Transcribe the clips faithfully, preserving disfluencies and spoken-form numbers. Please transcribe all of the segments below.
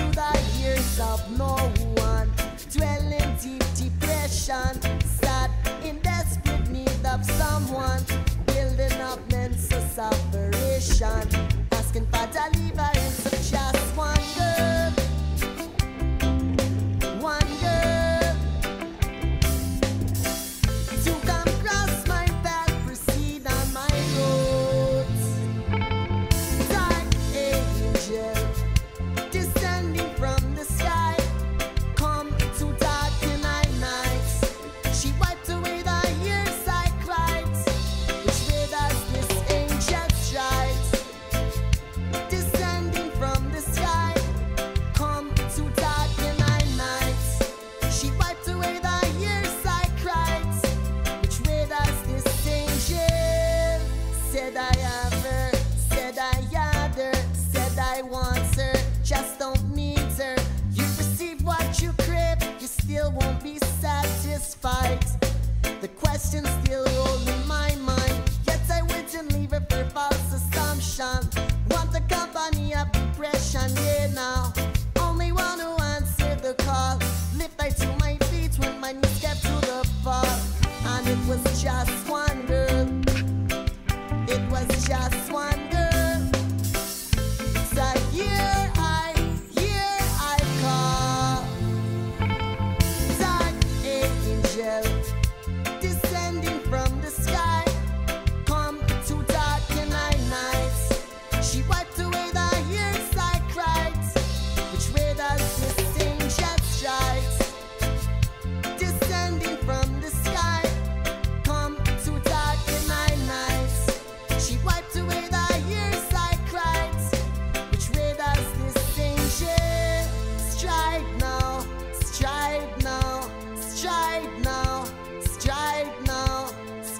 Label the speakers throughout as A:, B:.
A: the ears of no one, dwelling deep depression, sad in desperate need of someone, building up mental separation, asking for deliverance of just one girl, one girl, to come cross my path, proceed on my roads. Dark angel descending from the sky, come to darken our nights. She wiped away the years I cried. Which way does this angel strike? Descending from the sky, come to darken our nights. She wiped away the years I cried. Which way does this angel? Said I have her, said I had her, said I want her, just don't need her. You receive what you crave, you still won't be satisfied. The question still rolls in my mind, yet I wouldn't leave her for false assumption. Want the company of depression, yeah now. Only one who answered the call. Lift I to my feet when my knees kept to the fall. And it was just one girl. It was just one girl. So here I, here I call. Dark angel descending from the sky, come to darken our nights. She wiped away the years I cried. Which way does this angel strike? Descending from the sky, come to darken our nights. She wiped away the years I cried. Which way does this angel strike now? Strike now, strike now, strike now,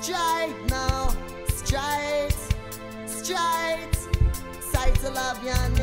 A: strike now, strike, strike. Sight to love you.